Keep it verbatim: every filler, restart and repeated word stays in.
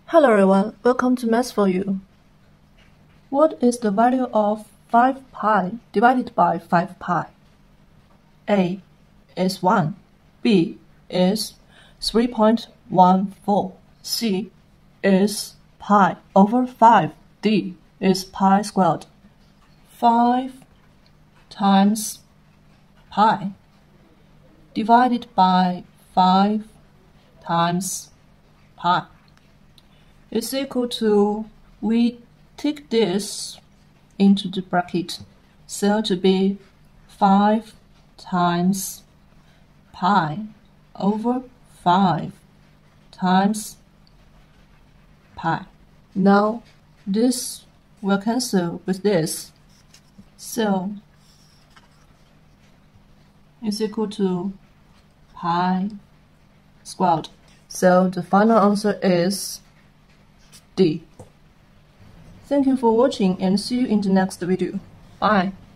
Hello everyone, welcome to Math for You. What is the value of five pi divided by five pi? A is one, B is three point one four, C is pi over five, D is pi squared. five times pi divided by five times pi is equal to, we take this into the bracket, so to be five times pi over five times pi. Now this will cancel with this, so it's equal to pi squared. So the final answer is D. Thank you for watching and see you in the next video. Bye.